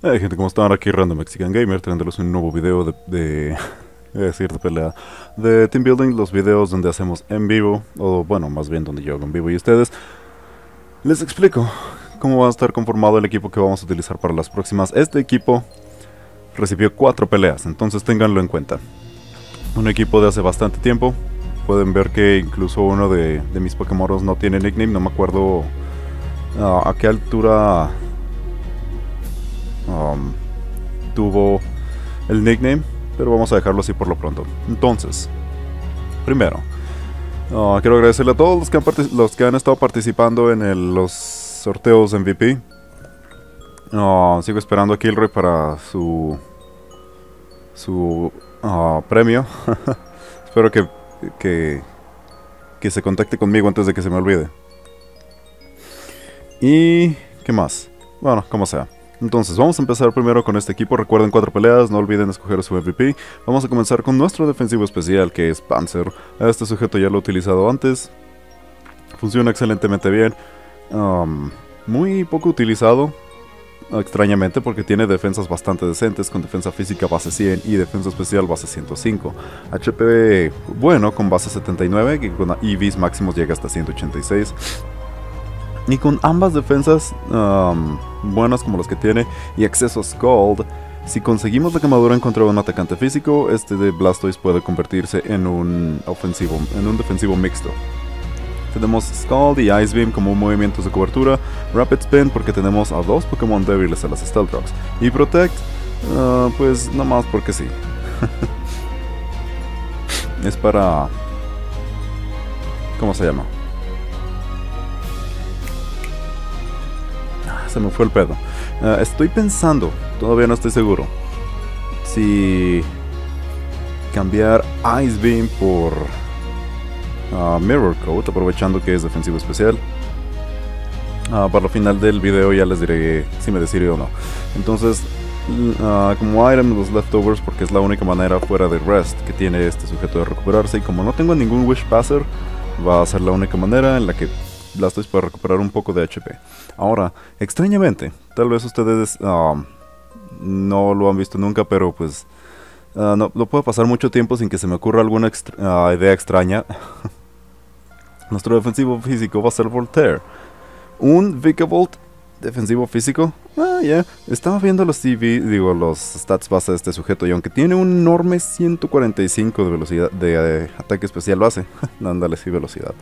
Hey gente, ¿cómo están? Aquí Random Mexican Gamer, trayéndoles un nuevo video es decir, de pelea de Team Building, los videos donde hacemos en vivo, o bueno, más bien donde yo hago en vivo y ustedes. Les explico cómo va a estar conformado el equipo que vamos a utilizar para las próximas. Este equipo recibió 4 peleas, entonces ténganlo en cuenta. Un equipo de hace bastante tiempo. Pueden ver que incluso uno de mis Pokémonos no tiene nickname, no me acuerdo a qué altura tuvo el nickname, pero vamos a dejarlo así por lo pronto. Entonces, primero, quiero agradecerle a todos los que han estado participando en los sorteos MVP. Sigo esperando a Kilroy para su premio. Espero que se contacte conmigo antes de que se me olvide. ¿Y qué más? Bueno, como sea. Entonces, vamos a empezar primero con este equipo. Recuerden 4 peleas, no olviden escoger su MVP. Vamos a comenzar con nuestro defensivo especial, que es Panzer. A este sujeto ya lo he utilizado antes. Funciona excelentemente bien. Muy poco utilizado, extrañamente, porque tiene defensas bastante decentes, con defensa física base 100 y defensa especial base 105. HP bueno, con base 79, que con EVs máximos llega hasta 186. Y con ambas defensas buenas como las que tiene y acceso a Scald, si conseguimos la quemadura en contra de un atacante físico, este de Blastoise puede convertirse en un defensivo mixto. Tenemos Scald y Ice Beam como movimientos de cobertura, Rapid Spin porque tenemos a 2 Pokémon débiles a las Stealth Rocks, y Protect, pues nomás porque sí. Es para... ¿cómo se llama? Se me fue el pedo. Estoy pensando, todavía no estoy seguro, si cambiar Ice Beam por Mirror Coat, aprovechando que es defensivo especial. Para el final del video ya les diré si me decido o no. Entonces, como item los leftovers, porque es la única manera fuera de Rest que tiene este sujeto de recuperarse, y como no tengo ningún Wish Passer, va a ser la única manera en la que Blastoise puede recuperar un poco de HP. Ahora, extrañamente, tal vez ustedes no lo han visto nunca, pero pues no puedo pasar mucho tiempo sin que se me ocurra alguna idea extraña. Nuestro defensivo físico va a ser Voltaire. Un Vikavolt defensivo físico. Estaba viendo los los stats base de este sujeto, y aunque tiene un enorme 145 de velocidad de ataque especial base, ándale, sí, velocidad.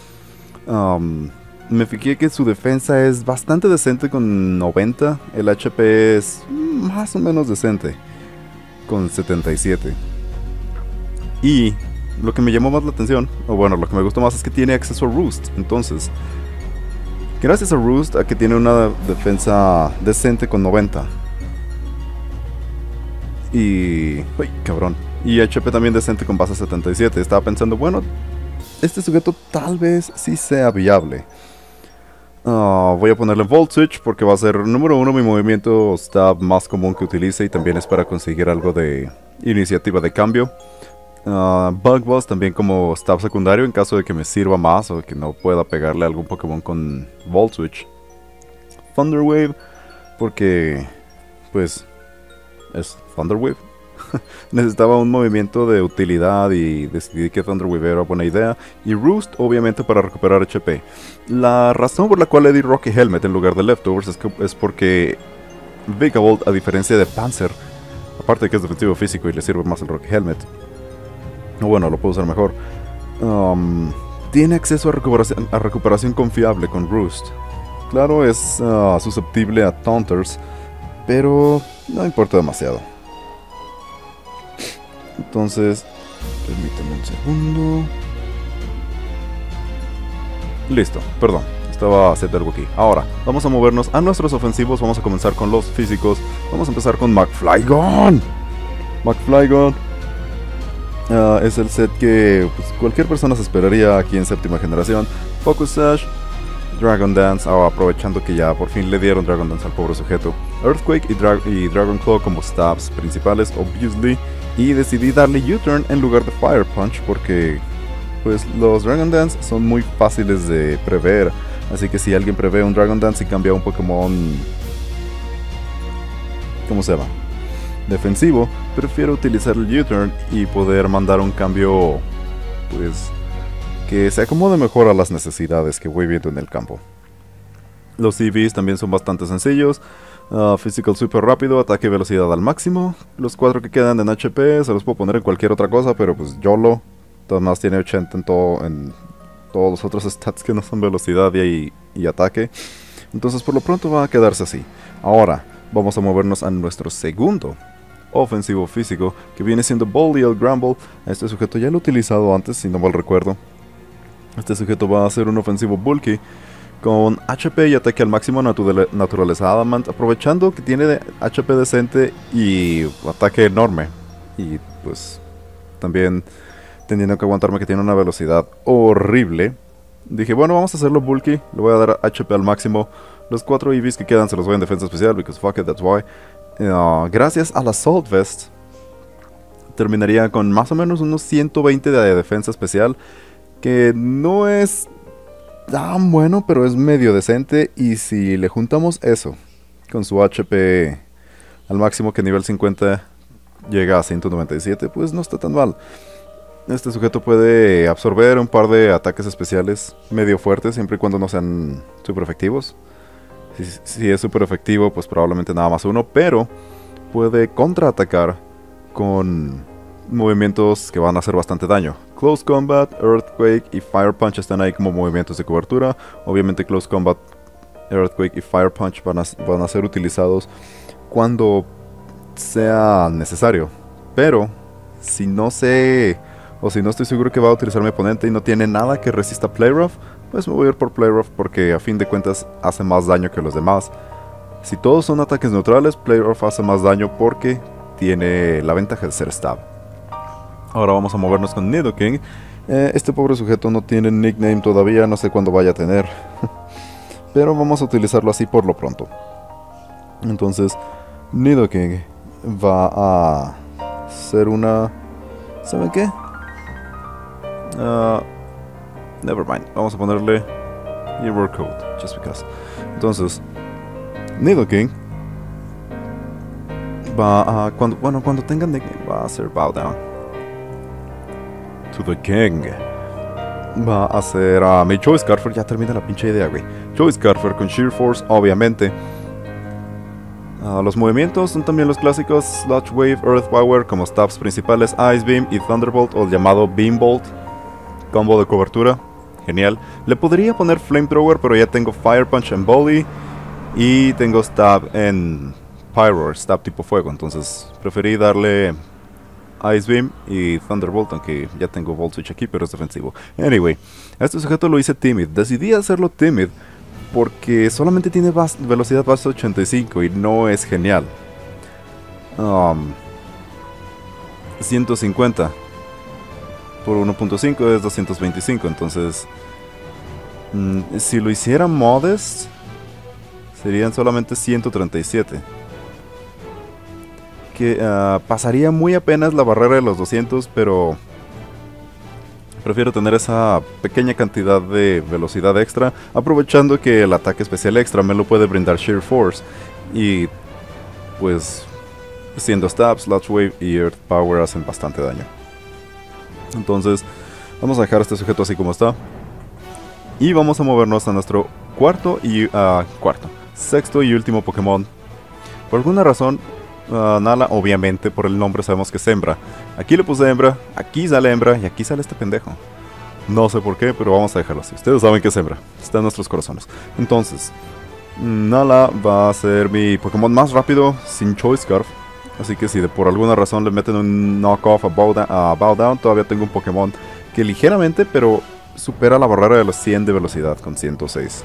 Me fijé que su defensa es bastante decente con 90. El HP es más o menos decente con 77. Y lo que me llamó más la atención, o bueno, lo que me gustó más, es que tiene acceso a Roost. Entonces, gracias a Roost, a que tiene una defensa decente con 90. Y... uy, cabrón. Y HP también decente con base 77. Estaba pensando, bueno, este sujeto tal vez sí sea viable. Voy a ponerle Volt Switch porque va a ser, número 1, mi movimiento stab más común que utilice, y también es para conseguir algo de iniciativa de cambio. Bug Buzz también como stab secundario en caso de que me sirva más o que no pueda pegarle a algún Pokémon con Volt Switch. Thunder Wave porque pues es Thunder Wave. Necesitaba un movimiento de utilidad y decidí que Thunder Wave era buena idea. Y Roost, obviamente, para recuperar HP. La razón por la cual le di Rocky Helmet en lugar de Leftovers es porque Vikavolt, a diferencia de Panzer, aparte de que es defensivo físico y le sirve más el Rocky Helmet, o bueno, lo puedo usar mejor, tiene acceso a recuperación confiable con Roost. Claro, es susceptible a Taunters, pero no importa demasiado. Entonces, permíteme un segundo. Listo, perdón, estaba haciendo algo aquí. Ahora, vamos a movernos a nuestros ofensivos. Vamos a comenzar con los físicos. Vamos a empezar con McFlygon. McFlygon es el set que pues, cualquier persona se esperaría aquí en séptima generación. Focus Sash, Dragon Dance, aprovechando que ya por fin le dieron Dragon Dance al pobre sujeto. Earthquake y Dragon Claw como stabs principales, obviously. Y decidí darle U-Turn en lugar de Fire Punch porque pues los Dragon Dance son muy fáciles de prever. Así que si alguien prevé un Dragon Dance y cambia un Pokémon ¿cómo se llama? Defensivo, prefiero utilizar el U-turn y poder mandar un cambio, pues, que se acomode mejor a las necesidades que voy viendo en el campo. Los EVs también son bastante sencillos. Physical super rápido, ataque y velocidad al máximo. Los 4 que quedan en HP se los puedo poner en cualquier otra cosa, pero pues YOLO. Además tiene 80 en todos los otros stats que no son velocidad y ataque. Entonces por lo pronto va a quedarse así. Ahora vamos a movernos a nuestro segundo ofensivo físico, que viene siendo Bully el Grumble. Este sujeto ya lo he utilizado antes, si no mal recuerdo. Este sujeto va a ser un ofensivo bulky con HP y ataque al máximo, naturaleza Adamant, aprovechando que tiene HP decente y ataque enorme. Y pues también teniendo que aguantarme que tiene una velocidad horrible. Dije, bueno, vamos a hacerlo bulky, le voy a dar HP al máximo. Los 4 EVs que quedan se los voy en defensa especial, because fuck it, that's why. Gracias a la Assault Vest, terminaría con más o menos unos 120 de defensa especial, que no es tan bueno, pero es medio decente. Y si le juntamos eso con su HP al máximo, que nivel 50 llega a 197, pues no está tan mal. Este sujeto puede absorber un par de ataques especiales medio fuertes, siempre y cuando no sean super efectivos. Si es super efectivo, pues probablemente nada más uno, pero puede contraatacar con movimientos que van a hacer bastante daño. Close Combat, Earthquake y Fire Punch están ahí como movimientos de cobertura. Obviamente Close Combat, Earthquake y Fire Punch van a ser utilizados cuando sea necesario. Pero si no sé, o si no estoy seguro que va a utilizar mi oponente y no tiene nada que resista Play Rough, pues me voy a ir por Play Rough, porque a fin de cuentas hace más daño que los demás. Si todos son ataques neutrales, Play Rough hace más daño porque tiene la ventaja de ser stab. Ahora vamos a movernos con Nidoking. Este pobre sujeto no tiene nickname todavía, no sé cuándo vaya a tener. Pero vamos a utilizarlo así por lo pronto. Entonces, Nidoking va a ser una... ¿Saben qué? Nevermind, vamos a ponerle Error Code, just because. Entonces, Nidoking va a... Cuando tenga nickname va a hacer Bow Down to the King. Va a hacer a mi Choice Scarfer. Ya termina la pinche idea, güey. Choice Scarfer con Sheer Force, obviamente. Los movimientos son también los clásicos Sludge Wave, Earth Power como stabs principales, Ice Beam y Thunderbolt, o el llamado Beam Bolt. Combo de cobertura, genial. Le podría poner Flamethrower, pero ya tengo Fire Punch en Bully y tengo Stab en Pyro, Stab tipo fuego. Entonces preferí darle Ice Beam y Thunderbolt, aunque ya tengo Volt Switch aquí, pero es defensivo. Anyway, a este sujeto lo hice Timid. Decidí hacerlo Timid porque solamente tiene velocidad base 85 y no es genial. 150 por 1.5 es 225, entonces si lo hiciera Modest serían solamente 137, que pasaría muy apenas la barrera de los 200, pero prefiero tener esa pequeña cantidad de velocidad extra, aprovechando que el ataque especial extra me lo puede brindar Sheer Force, y pues siendo Stab, Sludge Wave y Earth Power hacen bastante daño. Entonces vamos a dejar a este sujeto así como está y vamos a movernos a nuestro sexto y último Pokémon. Por alguna razón Nala, obviamente por el nombre sabemos que es hembra. Aquí le puse hembra, aquí sale hembra y aquí sale este pendejo. No sé por qué, pero vamos a dejarlo así. Ustedes saben que es hembra, está en nuestros corazones. Entonces Nala va a ser mi Pokémon más rápido sin Choice Scarf. Así que si por alguna razón le meten un knockoff a Bow Down, todavía tengo un Pokémon que ligeramente, pero supera la barrera de los 100 de velocidad con 106.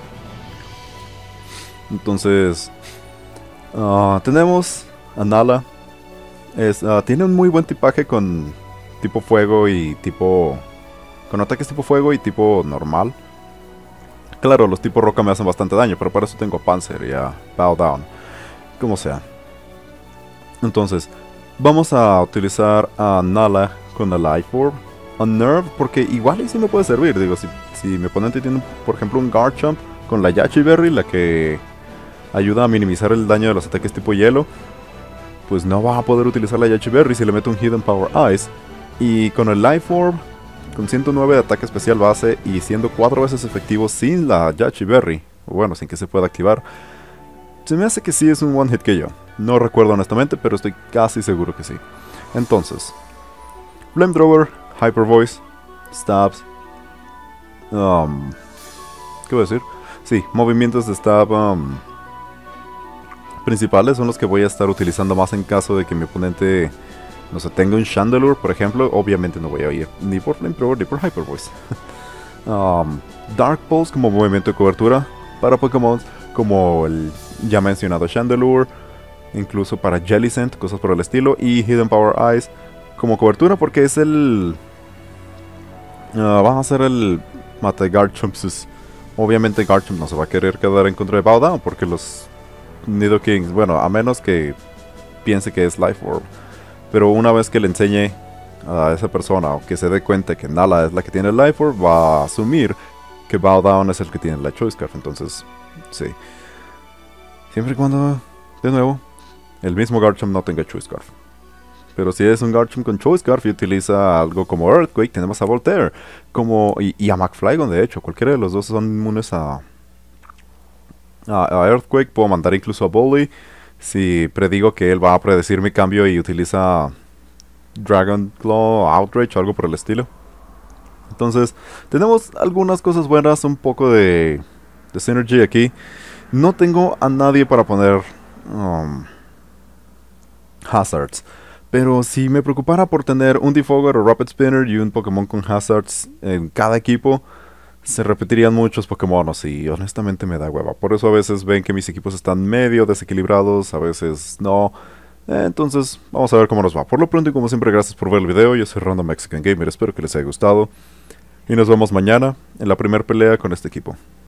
Entonces, tenemos a Nala. Tiene un muy buen tipaje con tipo fuego y tipo... con ataques tipo fuego y tipo normal. Claro, los tipos roca me hacen bastante daño, pero para eso tengo a Panzer y a Bow Down. Como sea. Entonces, vamos a utilizar a Nala con el Life Orb, a Nerve, porque igual y sí me puede servir. Digo, si mi oponente tiene, por ejemplo, un Garchomp con la Yache Berry, la que ayuda a minimizar el daño de los ataques tipo hielo, pues no va a poder utilizar la Yache Berry si le meto un Hidden Power Ice. Y con el Life Orb, con 109 de ataque especial base y siendo 4 veces efectivo sin la Yache Berry, o bueno, sin que se pueda activar, se me hace que sí es un One Hit KO. No recuerdo honestamente, pero estoy casi seguro que sí. Entonces, Flamethrower, Hyper Voice, Stabs. ¿Qué voy a decir? Sí, movimientos de stab principales son los que voy a estar utilizando más en caso de que mi oponente, no sé, tenga un Chandelure, por ejemplo. Obviamente no voy a ir ni por Flamethrower ni por Hyper Voice. Dark Pulse como movimiento de cobertura para Pokémon como el ya mencionado Chandelure, incluso para Jellicent, cosas por el estilo, y Hidden Power Ice como cobertura porque es el... vamos a hacer el mate Garchomps. Obviamente Garchomp no se va a querer quedar en contra de Bow Down porque los Nidokings, bueno, a menos que piense que es Life Orb, pero una vez que le enseñe a esa persona o que se dé cuenta que Nala es la que tiene el Life Orb, va a asumir que Bow Down es el que tiene la Choice Scarf. Entonces, sí, siempre y cuando, de nuevo, el mismo Garchomp no tenga Choice Scarf. Pero si es un Garchomp con Choice Scarf y utiliza algo como Earthquake, tenemos a Voltaire y a McFlygon. De hecho, cualquiera de los dos son inmunes a Earthquake. Puedo mandar incluso a Bully si predigo que él va a predecir mi cambio y utiliza Dragon Claw, Outrage o algo por el estilo. Entonces, tenemos algunas cosas buenas, un poco de Synergy aquí. No tengo a nadie para poner Hazards. Pero si me preocupara por tener un Defogar o Rapid Spinner y un Pokémon con Hazards en cada equipo, se repetirían muchos Pokémon y honestamente me da hueva. Por eso a veces ven que mis equipos están medio desequilibrados, a veces no. Entonces vamos a ver cómo nos va. Por lo pronto y como siempre, gracias por ver el video. Yo soy Random Mexican Gamer, espero que les haya gustado. Y nos vemos mañana en la primera pelea con este equipo.